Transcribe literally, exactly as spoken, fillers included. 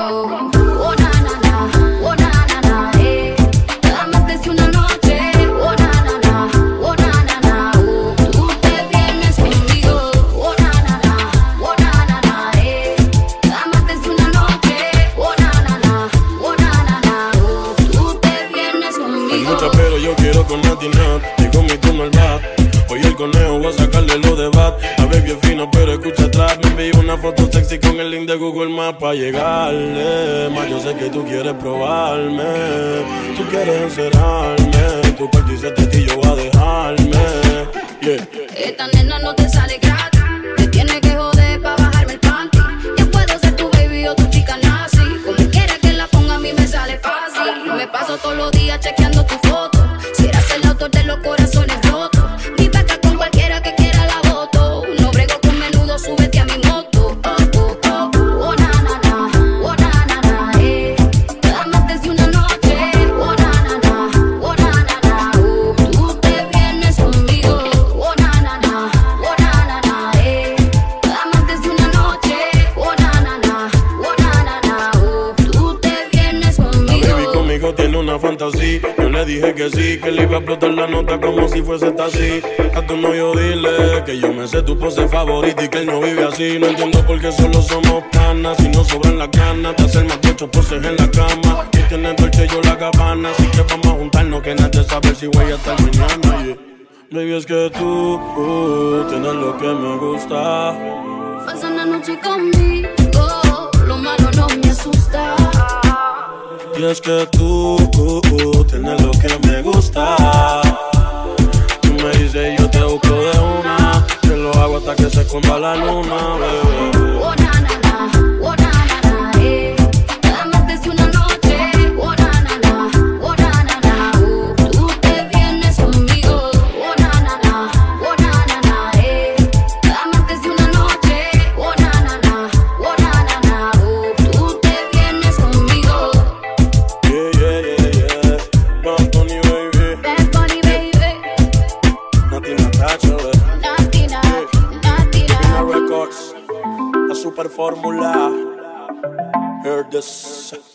conmigo. Oh, na, na, na, oh, na, na, na, eh. Amantes de una noche, oh, na, na, na, oh, na, na, na, oh. Tú te vienes conmigo, oh, na, na, na, oh, na, na, na, eh. Amantes de una noche, oh, na, na, na, oh, na, na, na, oh. Tú te vienes conmigo. Hay muchas pero yo quiero con Nati Nat, y con mi turno al bat. Hoy el conejo voy a sacarle lo de bat. La baby es fina pero escucha atrás. Me envío una foto sexy con el link de Google Maps pa' llegarle. Más yo sé que tú quieres probarme, tú quieres encerrarme. Tu parte y que yo voy a dejarme, yeah. Esta nena no te sale gratis, te tiene que joder pa' bajarme el panty. Yo puedo ser tu baby o tu chica nazi, como quiera que la ponga a mí me sale fácil. Me paso todos los días chequeando tu foto, si eras el autor de los corazones rotos. Mi vaca con cualquiera que quiera la voto, no brego con menudo, súbete a mi moto. Oh, oh, oh, oh, na, na, na, oh, na, na, na, eh. Amantes de una noche, oh, na, na, na, oh, na, na, na, oh. Tú te vienes conmigo, oh, na, na, na, oh, na, na, na, eh. Amantes de una noche, oh, na, na, na, oh, na, na, na, oh. Tú te vienes conmigo. La baby conmigo tiene una fantasía. Yo le dije que sí, que le iba a explotar la nota como si fuese taxi. A tu novio dile que yo me sé tu pose favorita y que él no vive así. No entiendo por qué solo somos panas, si no sobran las ganas de hacer más de ocho poses en la cama. Y tienes Dolce y yo la Gabbana, así que vamos a juntarnos que nadie sabe si voy a estar mañana, yeah. Baby, es que tú uh, tienes lo que me gusta. Pasa una noche conmigo, lo malo no me asusta. Y es que tú uh, uh, tienes lo que me gusta. Tú me dices yo te busco de una, que lo hago hasta que se esconda la luna, bebé. Oh, na, na, na, oh, na, na, na, eh. Amantes de una noche, oh, na, na, na, oh, na, na, na, oh. Tú te vienes conmigo, oh, na, na, na, oh, na, na, na, eh. Amantes de una noche, oh, na, na, na, oh, na, na, na, oh. Tú te vienes conmigo. Yeah, yeah, yeah, yeah. Bad Bunny, baby. Bad Bunny, baby. Nati Natacha, baby. Nati, Nati, Nati, Pina Nati. Records, la super fórmula. Heard this.